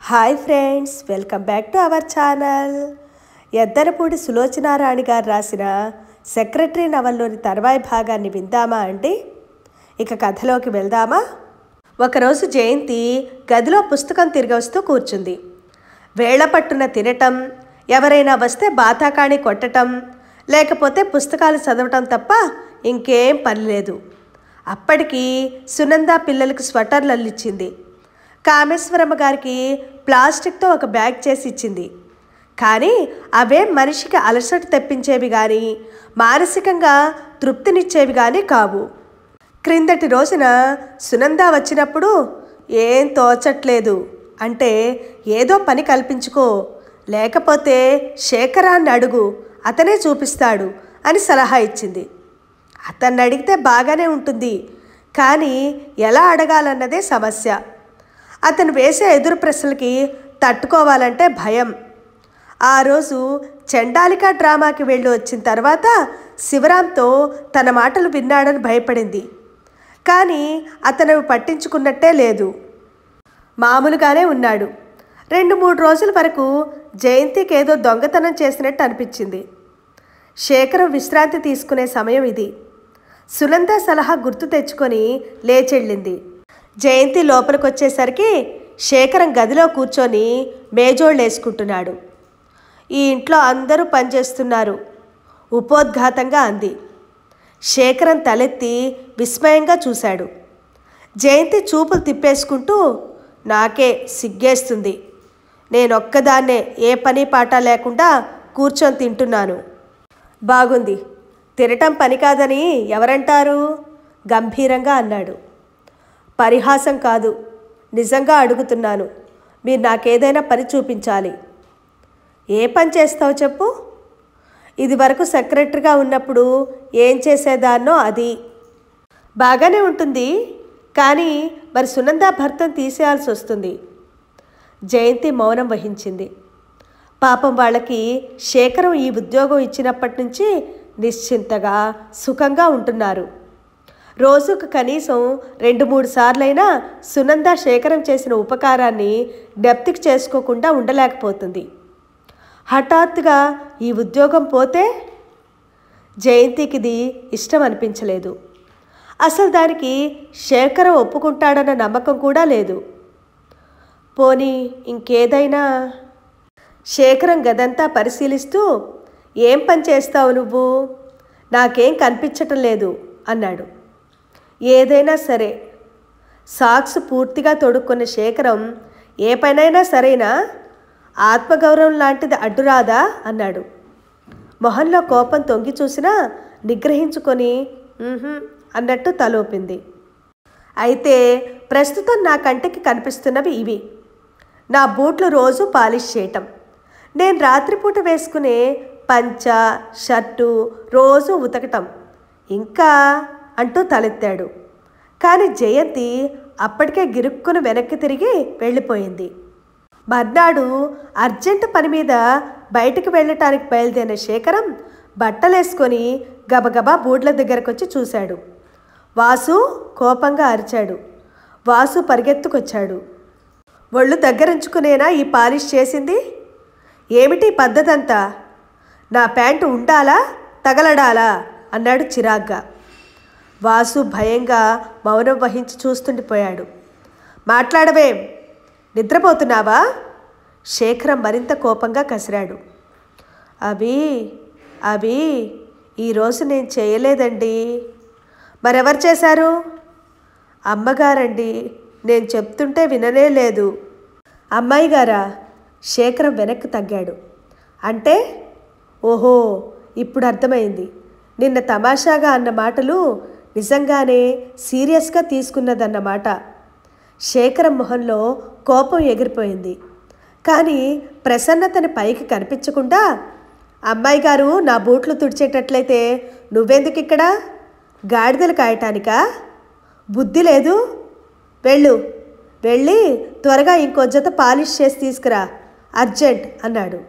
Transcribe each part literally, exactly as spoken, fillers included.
Hi friends, welcome back to our channel. Yaddanapudi Sulochanarani గారు రాసిన secretary నవల్లోని తర్వాయి భాగాన్ని విందామా అండి? ఇక కథలోకి వెళ్దామా? ఒకరోజు జయంతి గదిలో పుస్తకం తిరిగి వస్తూ కూర్చుంది. వేళ్ల పట్టున తినటం, ఎవరైనా వస్తే బాతాకాణి కొట్టటం, లేకపోతే పుస్తకాలు చదవటం తప్ప ఇంకేం పని లేదు. అప్పటికి సునంద పిల్లలకు స్వెటర్లు అల్లిచ్చింది. కామేశ్వరమ్మ గారికి ప్లాస్టిక్తో ఒక బ్యాగ్ చేసి ఇచ్చింది. కానీ అవే మనిషికి అలసట తెప్పించేవి కానీ మానసికంగా తృప్తినిచ్చేవి కానీ కావు. క్రిందటి రోజున సునంద వచ్చినప్పుడు ఏం తోచట్లేదు అంటే, ఏదో పని కల్పించుకో, లేకపోతే శేఖరాన్ని అడుగు, అతనే చూపిస్తాడు అని సలహా ఇచ్చింది. అతన్ని అడిగితే బాగానే ఉంటుంది, కానీ ఎలా అడగాలన్నదే సమస్య. అతను వేసే ఎదురు ప్రశ్నలకి తట్టుకోవాలంటే భయం. ఆ రోజు చండాలిక డ్రామాకి వెళ్ళి వచ్చిన తర్వాత శివరాంతో తన మాటలు విన్నాడని భయపడింది. కానీ అతను పట్టించుకున్నట్టే లేదు, మామూలుగానే ఉన్నాడు. రెండు మూడు రోజుల వరకు జయంతికి ఏదో దొంగతనం చేసినట్టు అనిపించింది. శేఖరం విశ్రాంతి తీసుకునే సమయం ఇది. సునంద సలహా గుర్తు తెచ్చుకొని లేచెళ్ళింది. జయంతి లోపలికి వచ్చేసరికి శేఖరం గదిలో కూర్చొని మేజోళ్ళు వేసుకుంటున్నాడు. ఈ ఇంట్లో అందరూ పనిచేస్తున్నారు, ఉపోద్ఘాతంగా అంది. శేఖరం తలెత్తి విస్మయంగా చూశాడు. జయంతి చూపులు తిప్పేసుకుంటూ, నాకే సిగ్గేస్తుంది, నేనొక్కదాన్నే ఏ పని పాట లేకుండా కూర్చొని తింటున్నాను. బాగుంది, తినటం పని కాదని ఎవరంటారు? గంభీరంగా అన్నాడు. పరిహాసం కాదు, నిజంగా అడుగుతున్నాను. మీరు నాకేదైనా పని చూపించాలి. ఏ పని చేస్తావు చెప్పు? ఇది వరకు సెక్రటరీగా ఉన్నప్పుడు ఏం చేసేదాన్నో అది. బాగానే ఉంటుంది, కానీ మరి సునంద భర్తను తీసేయాల్సి వస్తుంది. జయంతి మౌనం వహించింది. పాపం వాళ్ళకి శేఖరం ఈ ఉద్యోగం ఇచ్చినప్పటి నుంచి నిశ్చింతగా సుఖంగా ఉంటున్నారు. రోజుకు కనీసం రెండు మూడు సార్లైనా సునంద శేఖరం చేసిన ఉపకారాన్ని జ్ఞప్తికి చేసుకోకుండా ఉండలేకపోతుంది. హఠాత్తుగా ఈ ఉద్యోగం పోతే జయంతికి ఇది ఇష్టం అనిపించలేదు. అసలు దానికి శేఖరం ఒప్పుకుంటాడన్న నమ్మకం కూడా లేదు. పోనీ ఇంకేదైనా. శేఖరం గదంతా పరిశీలిస్తూ, ఏం పని చేస్తావు నువ్వు? నాకేం కనిపించటం లేదు అన్నాడు. ఏదైనా సరే. సాక్స్ పూర్తిగా తొడుక్కున్న శేఖరం, ఏ పనైనా సరేనా? ఆత్మగౌరవం లాంటిది అడ్డురాదా అన్నాడు. మొహంలో కోపం తొంగి చూసినా నిగ్రహించుకొని అన్నట్టు తలోపింది. అయితే ప్రస్తుతం నా కంటికి కనిపిస్తున్నవి ఇవి. నా బూట్లు రోజు పాలిష్ చేయటం, నేను రాత్రిపూట వేసుకునే పంచ షర్టు రోజు ఉతకటం, ఇంకా అంటూ తలెత్తాడు. కానీ జయంతి అప్పటికే గిరుక్కును వెనక్కి తిరిగి వెళ్ళిపోయింది. మర్నాడు అర్జెంటు పని మీద బయటికి వెళ్ళటానికి బయలుదేరిన శేఖరం బట్టలేసుకొని గబగబా బూడ్ల దగ్గరకు వచ్చి చూశాడు. వాసు కోపంగా అరిచాడు. వాసు పరిగెత్తుకొచ్చాడు. ఒళ్ళు దగ్గరించుకునేనా ఈ పాలిష్ చేసింది? ఏమిటి పద్ధతంతా? నా ప్యాంటు ఉండాలా తగలడాలా అన్నాడు చిరాగ్గా. వాసు భయంగా మౌనం వహించి చూస్తుండిపోయాడు. మాట్లాడవేం, నిద్రపోతున్నావా? శేఖరం మరింత కోపంగా కసిరాడు. అవి అవి ఈరోజు నేను చేయలేదండి. మరెవరు చేశారు? అమ్మగారండి, నేను చెప్తుంటే విననే లేదు. అమ్మాయి గారా? శేఖరం వెనక్కి తగ్గాడు. అంటే? ఓహో, ఇప్పుడు అర్థమైంది. నిన్న తమాషాగా అన్న మాటలు నిజంగానే సీరియస్గా తీసుకున్నదన్నమాట. శేఖరం మొహంలో కోపం ఎగిరిపోయింది. కానీ ప్రసన్నతని పైకి కనిపించకుండా, అమ్మాయి గారు నా బూట్లు తుడిచేటట్లయితే నువ్వెందుకు ఇక్కడ? గాడిదలు కాయటానికా? బుద్ధి లేదు? వెళ్ళు, వెళ్ళి త్వరగా ఇంకో జత పాలిష్ చేసి తీసుకురా, అర్జెంట్ అన్నాడు.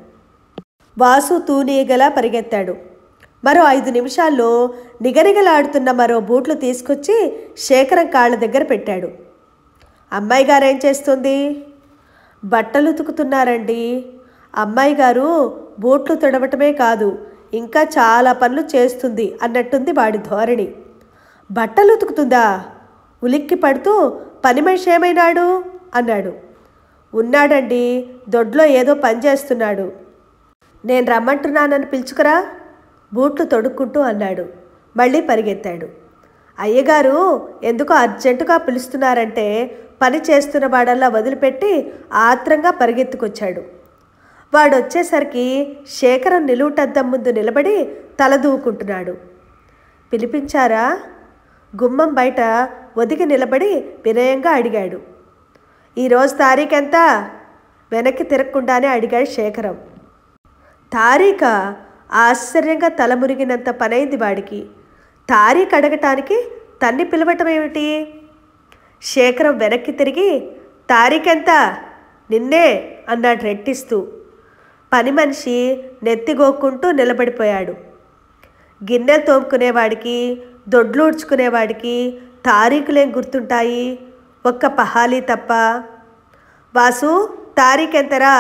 వాసు తూనీగలా పరిగెత్తాడు. మరో ఐదు నిమిషాల్లో నిగనిగలాడుతున్న మరో బూట్లు తీసుకొచ్చి శేఖరం కాళ్ళ దగ్గర పెట్టాడు. అమ్మాయి గారేం చేస్తుంది? బట్టలు ఉతుకుతున్నారండి. అమ్మాయి గారు బూట్లు తొడవటమే కాదు ఇంకా చాలా పనులు చేస్తుంది అన్నట్టుంది వాడి ధోరణి. బట్టలు ఉతుకుతుందా? ఉలిక్కి పడుతూ పని మనిషి ఏమైనాడు అన్నాడు. ఉన్నాడండి, దొడ్లో ఏదో పని చేస్తున్నాడు. నేను రమ్మంటున్నానని పిలుచుకురా బూట్లు తొడుక్కుంటూ అన్నాడు. మళ్ళీ పరిగెత్తాడు. అయ్యగారు ఎందుకో అర్జెంటుగా పిలుస్తున్నారంటే పని చేస్తున్న వాడల్లా వదిలిపెట్టి ఆత్రంగా పరిగెత్తుకొచ్చాడు. వాడు వచ్చేసరికి శేఖరం నిలువుటద్దం ముందు నిలబడి తల దూకుంటున్నాడు. పిలిపించారా? గుమ్మం బయట ఒదిగి నిలబడి వినయంగా అడిగాడు. ఈరోజు తారీఖెంత? వెనక్కి తిరగకుండానే అడిగాడు శేఖరం. తారీఖా? ఆశ్చర్యంగా తల మురిగినంత పనైంది వాడికి. తారీఖు అడగటానికి తన్ని పిలవటం ఏమిటి? శేఖరం వెనక్కి తిరిగి తారీఖెంత? నిన్నే అన్నాడు రెట్టిస్తూ. పని మనిషి నెత్తిగోక్కుంటూ నిలబడిపోయాడు. గిన్నెలు తోముకునేవాడికి దొడ్లూడ్చుకునేవాడికి తారీఖులేం గుర్తుంటాయి? ఒక్క పహాలీ తప్ప. వాసు తారీఖెంతరా?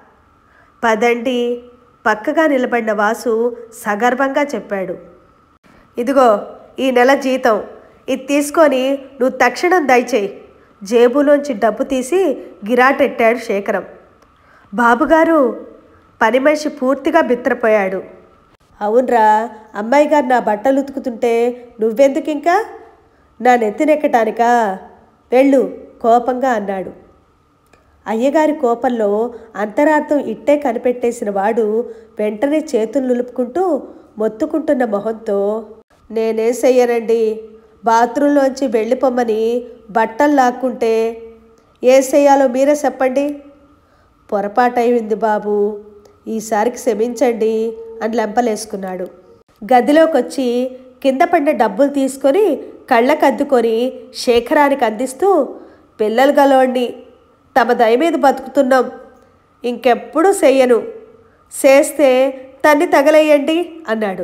పదండి పక్కగా నిలబడిన వాసు సగర్వంగా చెప్పాడు. ఇదిగో ఈ నెల జీతం, ఇది తీసుకొని నువ్వు తక్షణం దయచేయి. జేబులోంచి డబ్బు తీసి గిరాటెట్టాడు శేఖరం. బాబుగారు పని మనిషి పూర్తిగా బిత్తరపోయాడు. అవునరా, అమ్మాయి గారు నా బట్టలు ఉతుకుతుంటే నువ్వెందుకు ఇంకా నా నెత్తినెక్కటానికా? వెళ్ళు కోపంగా అన్నాడు. అయ్యగారి కోపంలో అంతరార్థం ఇట్టే కనిపెట్టేసిన వాడు వెంటనే చేతులు నిలుపుకుంటూ మొత్తుకుంటున్న మొహంతో, నేనేం చెయ్యనండి, బాత్రూంలోంచి వెళ్ళిపోమ్మని బట్టలు లాక్కుంటే ఏం చెయ్యాలో మీరే చెప్పండి. పొరపాటయింది బాబు, ఈసారికి క్షమించండి అని లెంపలేసుకున్నాడు. గదిలోకి వచ్చి కింద పడిన డబ్బులు తీసుకొని కళ్ళకద్దుకొని శేఖరానికి అందిస్తూ, పిల్లలు గలవాడిని, తమ దయ మీద బతుకుతున్నాం, ఇంకెప్పుడు చెయ్యను, చేస్తే తన్ని తగలేయండి అన్నాడు.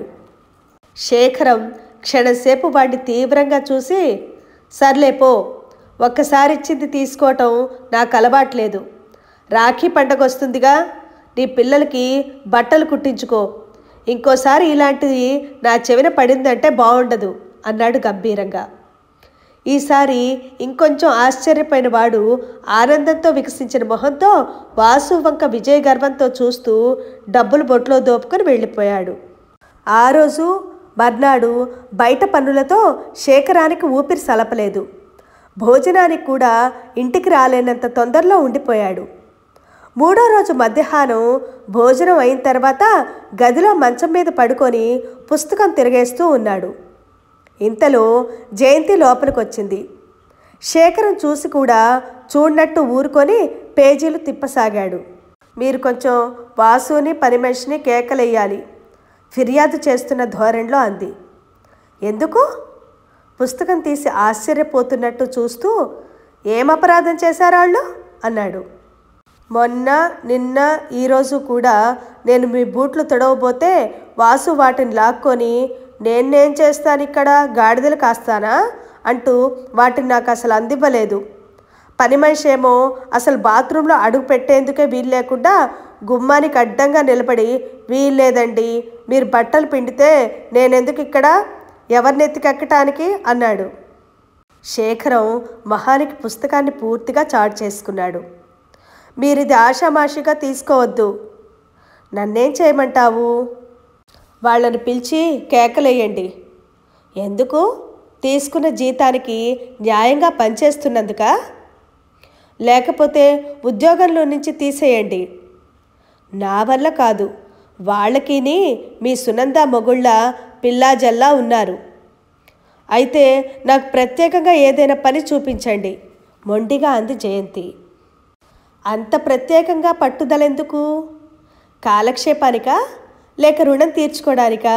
శేఖరం క్షణసేపు వాడిని తీవ్రంగా చూసి, సర్లేపో, ఒక్కసారి ఇచ్చింది తీసుకోవటం నాకు అలవాట్లేదు. రాఖీ పండగ వస్తుందిగా, నీ పిల్లలకి బట్టలు కుట్టించుకో, ఇంకోసారి ఇలాంటిది నా చెవిన పడిందంటే బాగుండదు అన్నాడు గంభీరంగా. ఈసారి ఇంకొంచెం ఆశ్చర్యపోయిన వాడు ఆనందంతో వికసించిన మొహంతో వాసు వంక విజయ గర్వంతో చూస్తూ డబ్బులు బొట్లో దోపుకొని వెళ్ళిపోయాడు. ఆ రోజు మర్నాడు బయట పనులతో శేఖరానికి ఊపిరి సలపలేదు. భోజనానికి కూడా ఇంటికి రాలేనంత తొందరలో ఉండిపోయాడు. మూడో రోజు మధ్యాహ్నం భోజనం అయిన తర్వాత గదిలో మంచం మీద పడుకొని పుస్తకం తిరగేస్తూ ఉన్నాడు. ఇంతలో జయంతి లోపలికి వచ్చింది. శేఖరం చూసి కూడా చూడనట్టు ఊరుకొని పేజీలు తిప్పసాగాడు. మీరు కొంచెం వాసుని పని మనిషిని కేకలేయాలి, ఫిర్యాదు చేస్తున్న ధోరణిలో అంది. ఎందుకు? పుస్తకం తీసి ఆశ్చర్యపోతున్నట్టు చూస్తూ, ఏం అపరాధం చేశారాళ్ళు అన్నాడు. మొన్న నిన్న ఈరోజు కూడా నేను మీ బూట్లు తొడవబోతే వాసు వాటిని లాక్కొని, నేనేం చేస్తాను ఇక్కడ, గాడిదలు కాస్తానా అంటూ వాటిని నాకు అసలు అందివ్వలేదు. పని మనిషి ఏమో అసలు బాత్రూంలో అడుగు పెట్టేందుకే వీలు లేకుండా గుమ్మానికి అడ్డంగా నిలబడి, వీల్లేదండి, మీరు బట్టలు పిండితే నేనెందుకు ఇక్కడ, ఎవరినెత్తికెక్కటానికి అన్నాడు. శేఖరం మహానికి పుస్తకాన్ని పూర్తిగా చాటు చేసుకున్నాడు. మీరిది ఆషామాషిగా తీసుకోవద్దు. నన్నేం చేయమంటావు? వాళ్ళని పిలిచి కేకలేయండి. ఎందుకు? తీసుకున్న జీతానికి న్యాయంగా పనిచేస్తున్నందుక? లేకపోతే ఉద్యోగంలో నుంచి తీసేయండి. నా వల్ల కాదు, వాళ్ళకిని మీ సునంద మొగుళ్ళ పిల్లాజల్లా ఉన్నారు. అయితే నాకు ప్రత్యేకంగా ఏదైనా పని చూపించండి మొండిగా అంది జయంతి. అంత ప్రత్యేకంగా పట్టుదలెందుకు? కాలక్షేపానికా లేక రుణం తీర్చుకోవడానికా?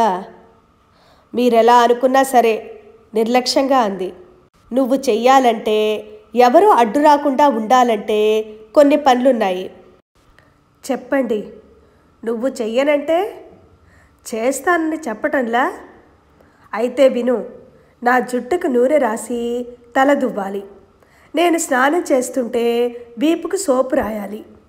మీరెలా అనుకున్నా సరే నిర్లక్ష్యంగా అంది. నువ్వు చెయ్యాలంటే, ఎవరూ అడ్డు రాకుండా ఉండాలంటే కొన్ని పనులున్నాయి. చెప్పండి. నువ్వు చెయ్యనంటే చేస్తానని చెప్పటంలా? అయితే విను. నా జుట్టుకు నూనె రాసి తల దువ్వాలి. నేను స్నానం చేస్తుంటే వీపుకు సోపు రాయాలి.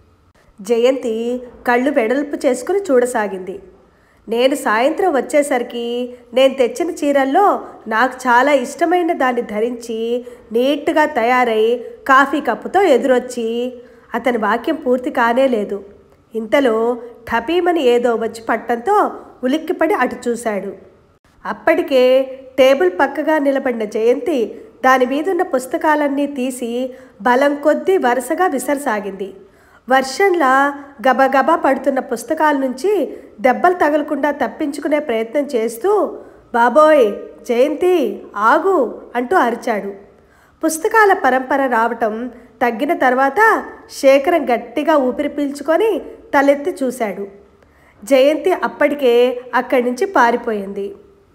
జయంతి కళ్ళు వెడల్పు చేసుకుని చూడసాగింది. నేను సాయంత్రం వచ్చేసరికి నేను తెచ్చిన చీరల్లో నాకు చాలా ఇష్టమైన దాన్ని ధరించి నీట్గా తయారై కాఫీ కప్పుతో ఎదురొచ్చి అతని వాక్యం పూర్తి కానే లేదు. ఇంతలో ఠపీమని ఏదో వచ్చి పట్టంతో ఉలిక్కిపడి అటు చూశాడు. అప్పటికే టేబుల్ పక్కగా నిలబడిన జయంతి దాని మీదున్న పుస్తకాలన్నీ తీసి బలం కొద్దీ వరుసగా విసరసాగింది. వర్షంలా గబగబా పడుతున్న పుస్తకాల నుంచి దెబ్బలు తగలకుండా తప్పించుకునే ప్రయత్నం చేస్తూ, బాబోయ్ జయంతి ఆగు అంటూ అరిచాడు. పుస్తకాల పరంపర రావటం తగ్గిన తర్వాత శేఖరం గట్టిగా ఊపిరి పీల్చుకొని తలెత్తి చూశాడు. జయంతి అప్పటికే అక్కడి నుంచి పారిపోయింది.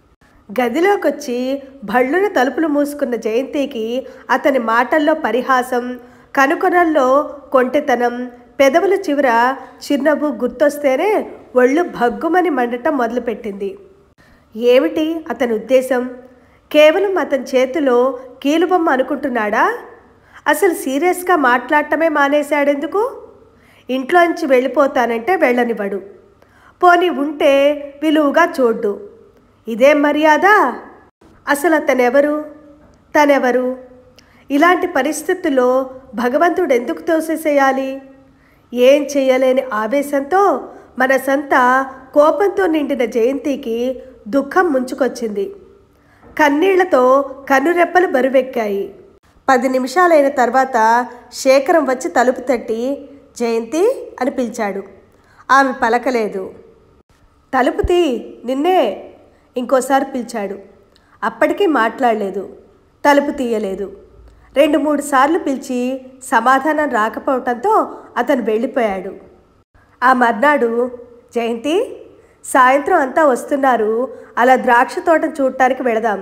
గదిలోకొచ్చి భళ్ళున తలుపులు మూసుకున్న జయంతికి అతని మాటల్లో పరిహాసం, కనుకొనల్లో కొంటెతనం, పెదవుల చివర చిరునవ్వు గుర్తొస్తేనే ఒళ్ళు భగ్గుమని మండటం మొదలుపెట్టింది. ఏమిటి అతని ఉద్దేశం? కేవలం అతని చేతిలో కీలుబొమ్మ అనుకుంటున్నాడా? అసలు సీరియస్గా మాట్లాడటమే మానేశాడెందుకు? ఇంట్లోంచి వెళ్ళిపోతానంటే వెళ్ళనివ్వడు. పోనీ ఉంటే విలువుగా చూడ్డు. ఇదేం మర్యాద? అసలు అతనెవరు? తనెవరు? ఇలాంటి పరిస్థితుల్లో భగవంతుడు ఎందుకు తోసేసేయాలి? ఏం చేయలేని ఆవేశంతో మనసంతా కోపంతో నిండిన జయంతికి దుఃఖం ముంచుకొచ్చింది. కన్నీళ్లతో కనురెప్పలు బరువెక్కాయి. పది నిమిషాలైన తర్వాత శేఖరం వచ్చి తలుపు తట్టి జయంతి అని పిలిచాడు. ఆమె పలకలేదు. తలుపు తీ, నిన్నే ఇంకోసారి పిలిచాడు. అప్పటికీ మాట్లాడలేదు, తలుపు తీయలేదు. రెండు మూడు సార్లు పిలిచి సమాధానం రాకపోవటంతో అతను వెళ్ళిపోయాడు. ఆ మర్నాడు, జయంతి సాయంత్రం అంతా వస్తున్నారు, అలా ద్రాక్ష తోటను చూడటానికి వెళదాం.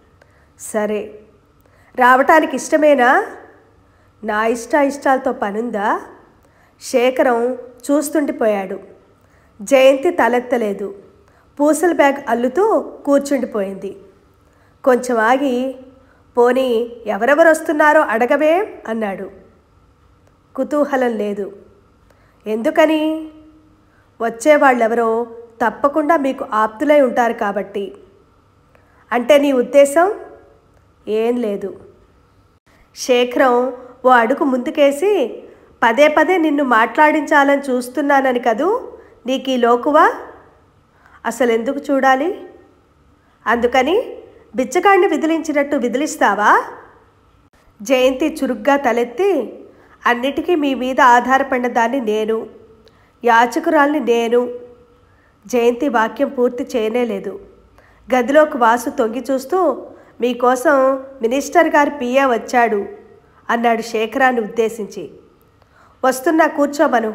సరే, రావటానికి ఇష్టమేనా? నా ఇష్ట ఇష్టాలతో పనుందా? శేఖరం చూస్తుండిపోయాడు. జయంతి తలెత్తలేదు. పూసల బ్యాగ్ అల్లుతూ కూర్చుండిపోయింది. కొంచెం ఆగి, పోనీ ఎవరెవరు వస్తున్నారో అడగవే అన్నాడు. కుతూహలం లేదు. ఎందుకని? వచ్చేవాళ్ళెవరో తప్పకుండా మీకు ఆప్తులై ఉంటారు కాబట్టి. అంటే నీ ఉద్దేశం? ఏం లేదు. శేఖరం ఓ అడుగు ముందుకేసి, పదే పదే నిన్ను మాట్లాడించాలని చూస్తున్నానని కదూ నీకు ఈ లోకువా? అసలు ఎందుకు చూడాలి? అందుకని బిచ్చగాడిని విదిలించినట్టు విదిలిస్తావా? జయంతి చురుగ్గా తలెత్తి, అన్నిటికీ మీ మీద ఆధారపడిన దాన్ని నేను, యాచకురాల్ని నేను. జయంతి వాక్యం పూర్తి చేయనేలేదు. గదిలోకి వాసు తొంగి చూస్తూ, మీకోసం మినిస్టర్ గారి పిఏ వచ్చాడు అన్నాడు శేఖరాన్ని ఉద్దేశించి. వస్తున్నా, కూర్చోమను.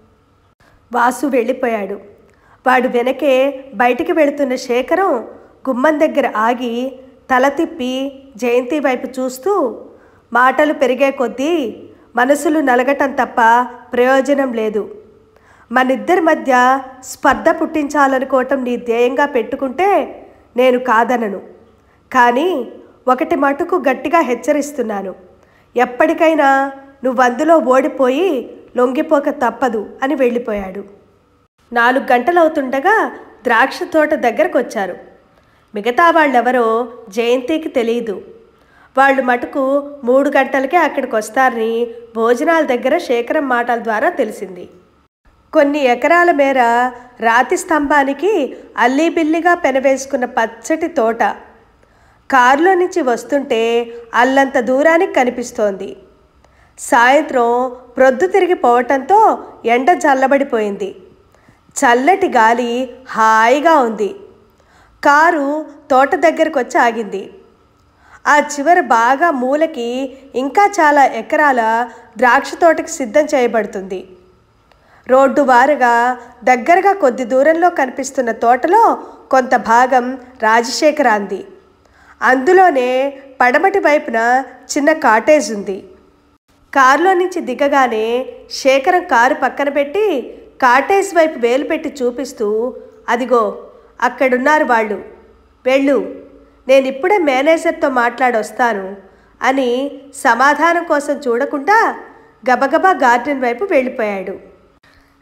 వాసు వెళ్ళిపోయాడు. వాడు వెనకే బయటికి వెళుతున్న శేఖరం గుమ్మం దగ్గర ఆగి తల తిప్పి జయంతి వైపు చూస్తూ, మాటలు పెరిగే కొద్దీ మనసులు నలగటం తప్ప ప్రయోజనం లేదు. మనిద్దరి మధ్య స్పర్ధ పుట్టించాలనుకోవటం నీ ధ్యేయంగా పెట్టుకుంటే నేను కాదనను. కానీ ఒకటి మటుకు గట్టిగా హెచ్చరిస్తున్నాను, ఎప్పటికైనా నువ్వందులో ఓడిపోయి లొంగిపోక తప్పదు అని వెళ్ళిపోయాడు. నాలుగు గంటలవుతుండగా ద్రాక్ష తోట దగ్గరకు వచ్చారు. మిగతా వాళ్ళెవరో జయంతికి తెలియదు. వాళ్ళు మటుకు మూడు గంటలకే అక్కడికి వస్తారని భోజనాల దగ్గర శేఖరం మాటల ద్వారా తెలిసింది. కొన్ని ఎకరాల మేర రాతి స్తంభానికి అల్లీబిల్లిగా పెనవేసుకున్న పచ్చటి తోట కారులో నుంచి వస్తుంటే అల్లంత దూరానికి కనిపిస్తోంది. సాయంత్రం ప్రొద్దు తిరిగి పోవటంతో ఎండ చల్లబడిపోయింది. చల్లటి గాలి హాయిగా ఉంది. కారు తోట దగ్గరకు వచ్చి ఆగింది. ఆ చివర బాగా మూలకి ఇంకా చాలా ఎకరాల ద్రాక్ష తోటకి సిద్ధం చేయబడుతుంది. రోడ్డు వారుగా దగ్గరగా కొద్ది దూరంలో కనిపిస్తున్న తోటలో కొంత భాగం రాజశేఖరాంది. అందులోనే పడమటి వైపున చిన్న కాటేజ్ ఉంది. కారులో నుంచి దిగగానే శేఖరం కారు పక్కన పెట్టి కాటేజ్ వైపు వేలు పెట్టి చూపిస్తూ, అదిగో అక్కడున్నారు వాళ్ళు, వెళ్ళు, నేను ఇప్పుడే మేనేజర్తో మాట్లాడొస్తాను అని సమాధానం కోసం చూడకుండా గబగబా గార్డెన్ వైపు వెళ్ళిపోయాడు.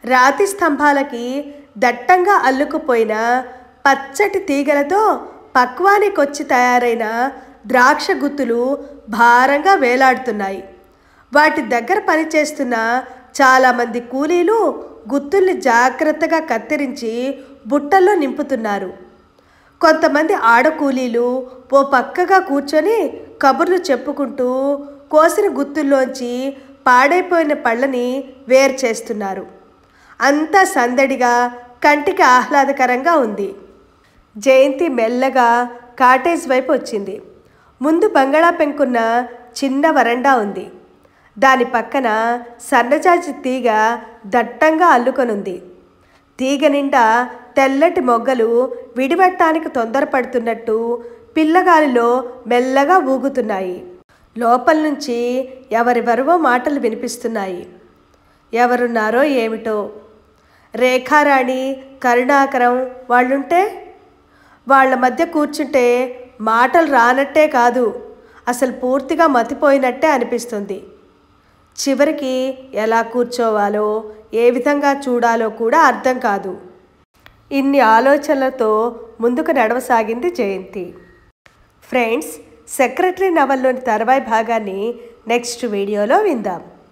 రాతి స్తంభాలకి దట్టంగా అల్లుకుపోయిన పచ్చటి తీగలతో పక్వానికొచ్చి తయారైన ద్రాక్ష గుత్తులు భారంగా వేలాడుతున్నాయి. వాటి దగ్గర పనిచేస్తున్న చాలామంది కూలీలు గుత్తుల్ని జాగ్రత్తగా కత్తిరించి బుట్టల్లో నింపుతున్నారు. కొంతమంది ఆడకూలీలు ఓ పక్కగా కూర్చొని కబుర్లు చెప్పుకుంటూ కోసిన గుత్తుల్లోంచి పాడైపోయిన పళ్ళని వేరు చేస్తున్నారు. అంతా సందడిగా కంటికి ఆహ్లాదకరంగా ఉంది. జయంతి మెల్లగా కాటేజ్ వైపు వచ్చింది. ముందు బంగాళా పెంకున్న చిన్న వరండా ఉంది. దాని పక్కన సన్నజాజి తీగ దట్టంగా అల్లుకొనుంది. తీగ నిండా తెల్లటి మొగ్గలు విడివట్టానికి తొందరపడుతున్నట్టు పిల్లగాలిలో మెల్లగా ఊగుతున్నాయి. లోపల నుంచి ఎవరెవరివో మాటలు వినిపిస్తున్నాయి. ఎవరున్నారో ఏమిటో. రేఖారాణి, కరుణాకరం వాళ్ళుంటే వాళ్ళ మధ్య కూర్చుంటే మాటలు రానట్టే కాదు, అసలు పూర్తిగా మతిపోయినట్టే అనిపిస్తుంది. చివరికి ఎలా కూర్చోవాలో, ఏ విధంగా చూడాలో కూడా అర్థం కాదు. ఇన్ని ఆలోచనలతో ముందుకు నడవసాగింది జయంతి. ఫ్రెండ్స్, సెక్రటరీ నవల్లోని తర్వాయి భాగాన్ని నెక్స్ట్ వీడియోలో విందాం.